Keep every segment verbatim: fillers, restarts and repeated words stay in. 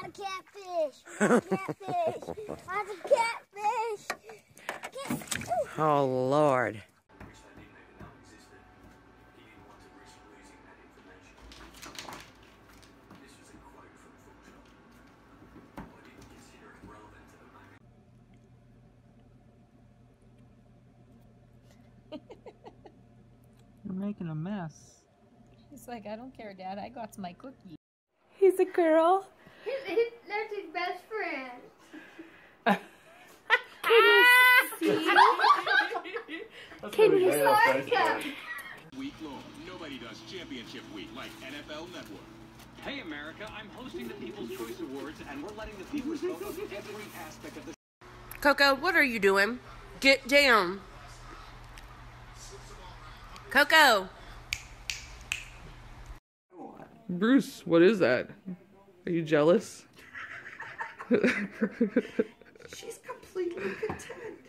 a catfish. A catfish. That's a catfish. Cat Oh, Lord. You're making a mess. He's like, I don't care, Dad. I got my cookie. He's a girl. His, his, that's his best friend. Can you see? Week long. Nobody does championship week like N F L Network. Hey America, I'm hosting the People's Choice Awards and we're letting the viewers vote on every aspect of the Coco, what are you doing? Get down. Coco. Bruce, what is that? Are you jealous? She's completely content.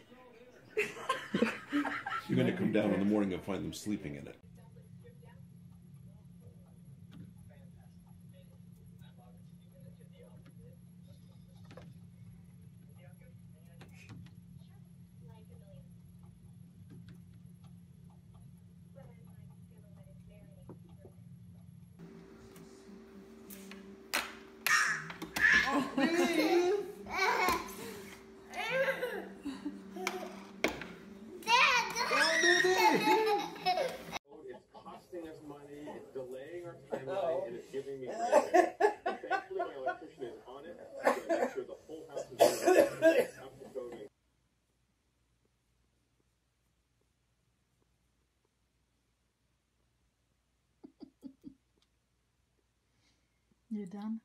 You're going to come down in the morning and find them sleeping in it. It's costing us money, it's delaying our timeline, and it's giving me credit. Thankfully, my electrician is on it, so I make sure the whole house is up to coding. You done?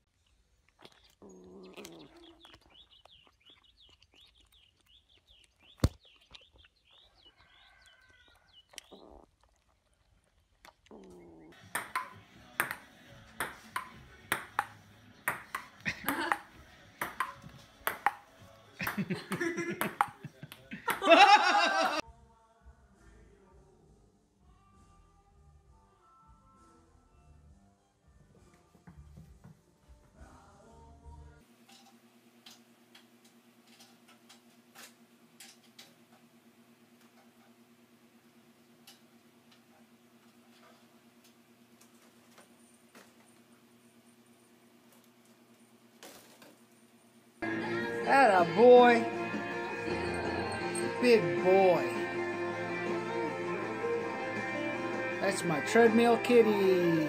Atta boy. Big boy. That's my treadmill kitty.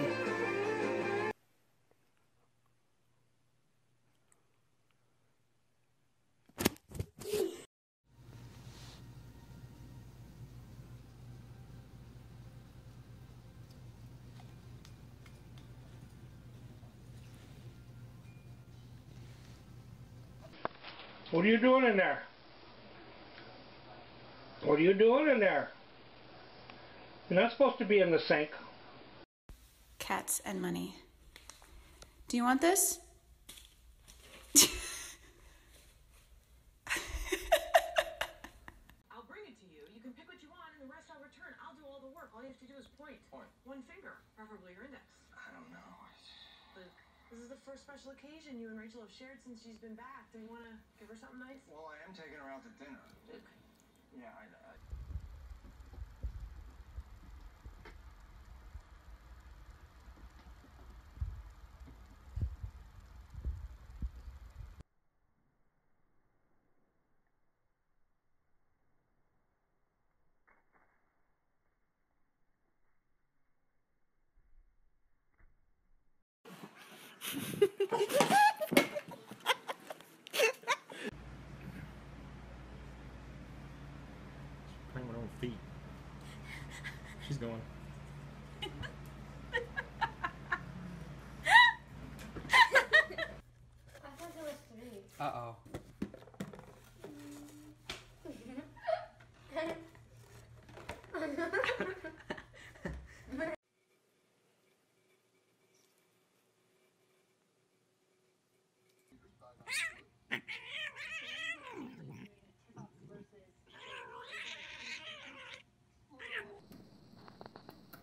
What are you doing in there? What are you doing in there? You're not supposed to be in the sink. Cats and money. Do you want this? I'll bring it to you. You can pick what you want and the rest I'll return. I'll do all the work. All you have to do is point. Point. One finger, preferably your index. I don't know. Luke, this is the first special occasion you and Rachel have shared since she's been back. Do you want to give her something nice? Well, I am taking her out to dinner. Luke. Yeah, I know. Playing with her own feet. She's going. I thought there was three. Uh-oh.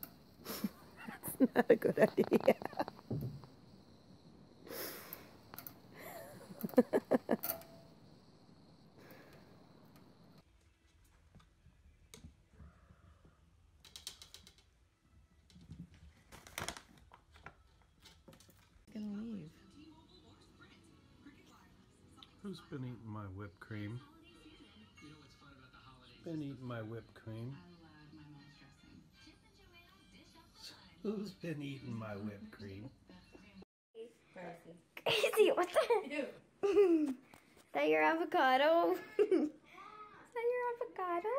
Not a good idea. Gonna leave. Who's been eating my whipped cream? Been eating my whipped cream? Who's been eating my whipped cream? Crazy, what the? Is that your avocado? Is that your avocado?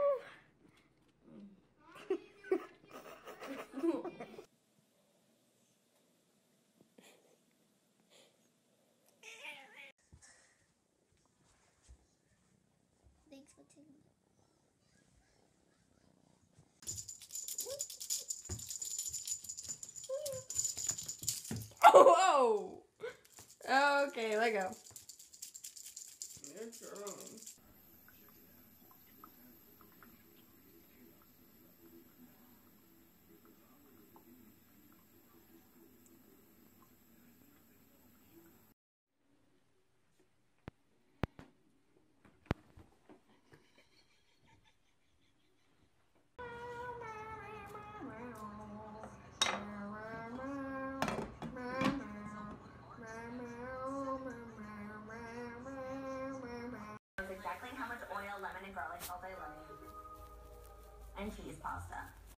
Thanks for taking it. Oh, whoa! Okay, let go. Exactly how much oil, lemon, and garlic salt I like. And cheese pasta.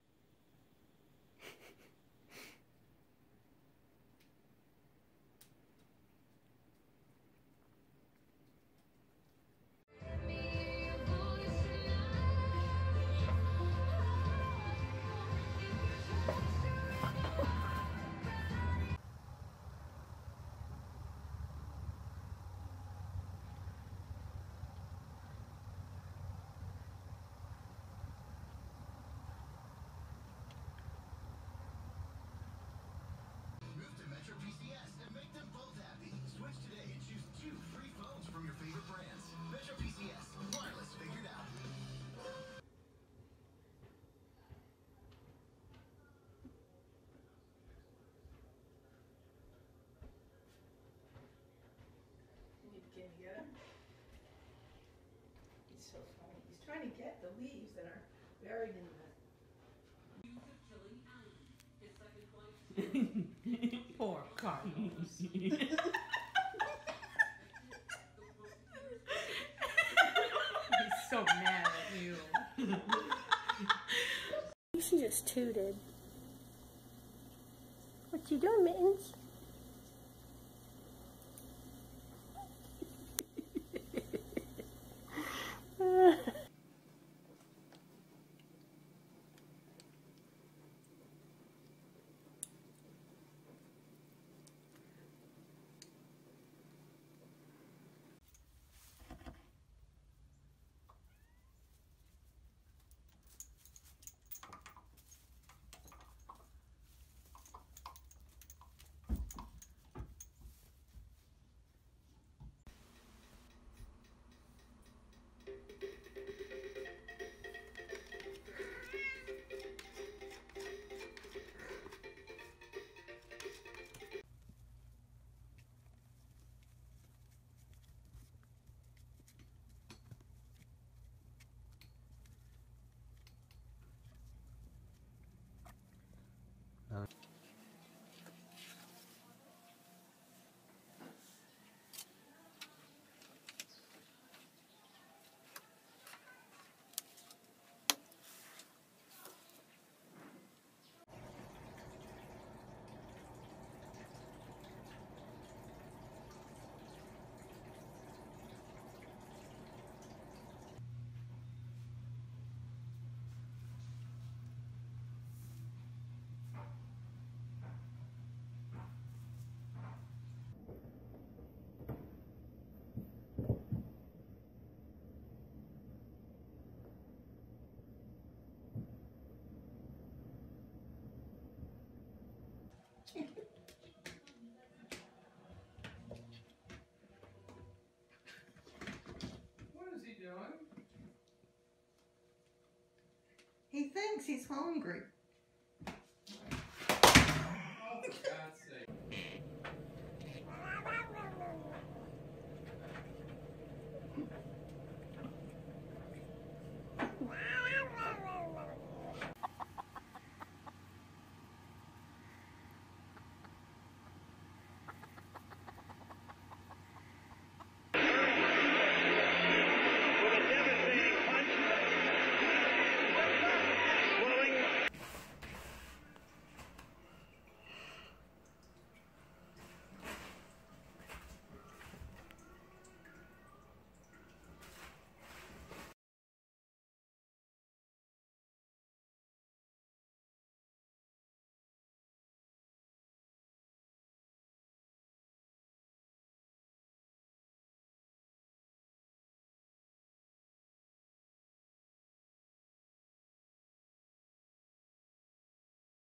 Can you get him? He's so funny. He's trying to get the leaves that are buried in the... Poor Carlos. He's so mad at you. She just tooted. What you doing, Mittens? What is he doing? He thinks he's hungry.